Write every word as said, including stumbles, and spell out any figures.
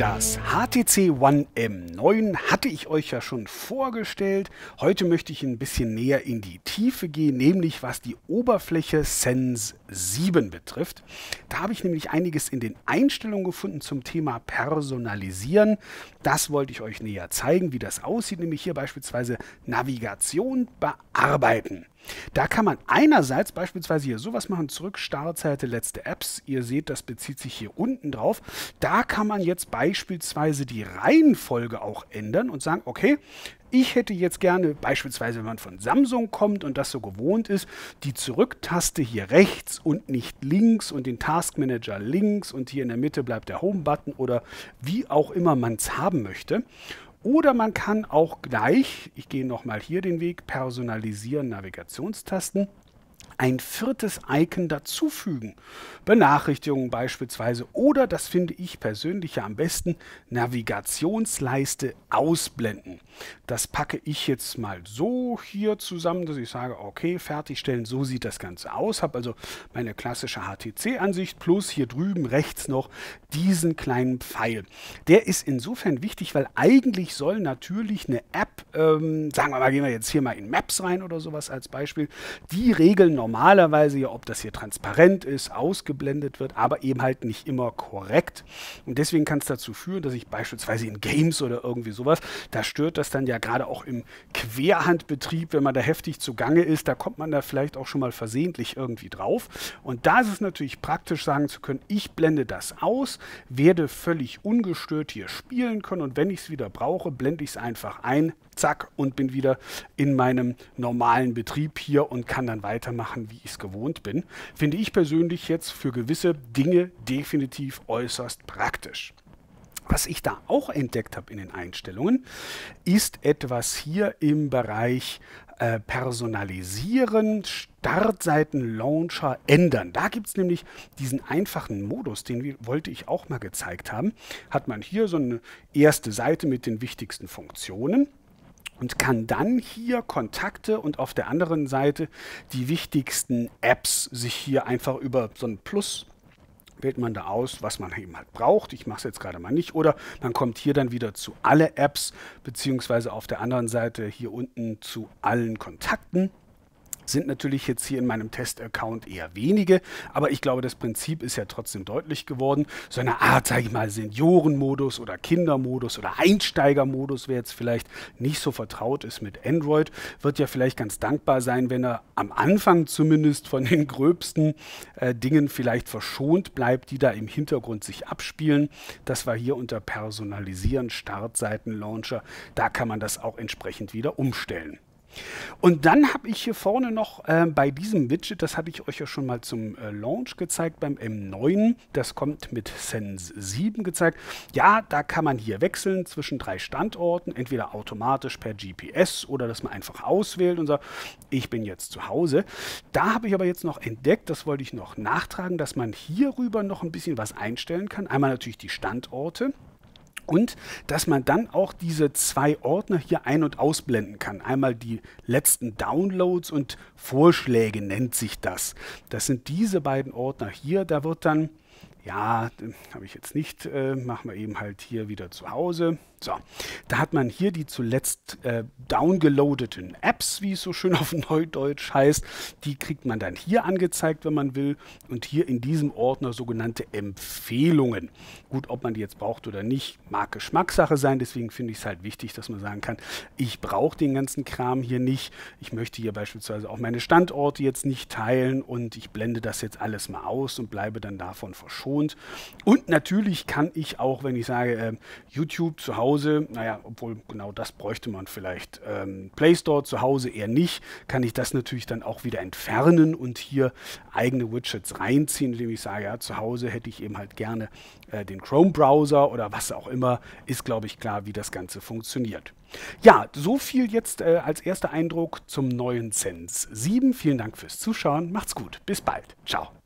Das H T C One M neun hatte ich euch ja schon vorgestellt. Heute möchte ich ein bisschen näher in die Tiefe gehen, nämlich was die Oberfläche Sense sieben betrifft. Da habe ich nämlich einiges in den Einstellungen gefunden zum Thema Personalisieren. Das wollte ich euch näher zeigen, wie das aussieht, nämlich hier beispielsweise Navigation bearbeiten. Da kann man einerseits beispielsweise hier sowas machen, zurück, Startseite, letzte Apps. Ihr seht, das bezieht sich hier unten drauf. Da kann man jetzt beispielsweise die Reihenfolge auch ändern und sagen, okay, ich hätte jetzt gerne, beispielsweise wenn man von Samsung kommt und das so gewohnt ist, die Zurück-Taste hier rechts und nicht links und den Task Manager links und hier in der Mitte bleibt der Home-Button oder wie auch immer man es haben möchte. Oder man kann auch gleich, ich gehe nochmal hier den Weg, personalisieren, Navigationstasten, ein viertes Icon dazufügen. Benachrichtigungen beispielsweise oder, das finde ich persönlich ja am besten, Navigationsleiste ausblenden. Das packe ich jetzt mal so hier zusammen, dass ich sage, okay, fertigstellen, so sieht das Ganze aus. Habe also meine klassische H T C-Ansicht plus hier drüben rechts noch diesen kleinen Pfeil. Der ist insofern wichtig, weil eigentlich soll natürlich eine App, ähm, sagen wir mal, gehen wir jetzt hier mal in Maps rein oder sowas als Beispiel, die Regeln normalerweise ja, ob das hier transparent ist, ausgeblendet wird, aber eben halt nicht immer korrekt. Und deswegen kann es dazu führen, dass ich beispielsweise in Games oder irgendwie sowas, da stört das dann ja gerade auch im Querhandbetrieb, wenn man da heftig zugange ist, da kommt man da vielleicht auch schon mal versehentlich irgendwie drauf. Und da ist es natürlich praktisch, sagen zu können, ich blende das aus, werde völlig ungestört hier spielen können und wenn ich es wieder brauche, blende ich es einfach ein, zack, und bin wieder in meinem normalen Betrieb hier und kann dann weitermachen, wie ich es gewohnt bin. Finde ich persönlich jetzt für gewisse Dinge definitiv äußerst praktisch. Was ich da auch entdeckt habe in den Einstellungen, ist etwas hier im Bereich äh, Personalisieren, Startseiten-Launcher ändern. Da gibt es nämlich diesen einfachen Modus, den wir, wollte ich auch mal gezeigt haben. Hat man hier so eine erste Seite mit den wichtigsten Funktionen und kann dann hier Kontakte und auf der anderen Seite die wichtigsten Apps sich hier einfach über so ein Plus wählt man da aus, was man eben halt braucht. Ich mache es jetzt gerade mal nicht. Oder man kommt hier dann wieder zu alle Apps, beziehungsweise auf der anderen Seite hier unten zu allen Kontakten. Sind natürlich jetzt hier in meinem Test-Account eher wenige, aber ich glaube, das Prinzip ist ja trotzdem deutlich geworden. So eine Art, sage ich mal, Seniorenmodus oder Kindermodus oder Einsteigermodus, wer jetzt vielleicht nicht so vertraut ist mit Android, wird ja vielleicht ganz dankbar sein, wenn er am Anfang zumindest von den gröbsten äh, Dingen vielleicht verschont bleibt, die da im Hintergrund sich abspielen. Das war hier unter Personalisieren, Startseiten-Launcher. Da kann man das auch entsprechend wieder umstellen. Und dann habe ich hier vorne noch äh, bei diesem Widget, das hatte ich euch ja schon mal zum äh, Launch gezeigt, beim M neun, das kommt mit Sense sieben gezeigt. Ja, da kann man hier wechseln zwischen drei Standorten, entweder automatisch per G P S oder dass man einfach auswählt und sagt, ich bin jetzt zu Hause. Da habe ich aber jetzt noch entdeckt, das wollte ich noch nachtragen, dass man hierüber noch ein bisschen was einstellen kann. Einmal natürlich die Standorte. Und dass man dann auch diese zwei Ordner hier ein- und ausblenden kann. Einmal die letzten Downloads und Vorschläge nennt sich das. Das sind diese beiden Ordner hier. Da wird dann, ja, habe ich jetzt nicht, äh, machen wir eben halt hier wieder zu Hause. So, da hat man hier die zuletzt äh, downgeloadeten Apps, wie es so schön auf Neudeutsch heißt. Die kriegt man dann hier angezeigt, wenn man will. Und hier in diesem Ordner sogenannte Empfehlungen. Gut, ob man die jetzt braucht oder nicht, mag Geschmackssache sein. Deswegen finde ich es halt wichtig, dass man sagen kann, ich brauche den ganzen Kram hier nicht. Ich möchte hier beispielsweise auch meine Standorte jetzt nicht teilen und ich blende das jetzt alles mal aus und bleibe dann davon verschont. Und natürlich kann ich auch, wenn ich sage, äh, YouTube zu Hause, naja, obwohl genau das bräuchte man vielleicht, ähm, Play Store zu Hause eher nicht, kann ich das natürlich dann auch wieder entfernen und hier eigene Widgets reinziehen, indem ich sage, ja, zu Hause hätte ich eben halt gerne äh, den Chrome-Browser oder was auch immer, ist, glaube ich, klar, wie das Ganze funktioniert. Ja, so viel jetzt äh, als erster Eindruck zum neuen Sense sieben. Vielen Dank fürs Zuschauen, macht's gut, bis bald, ciao.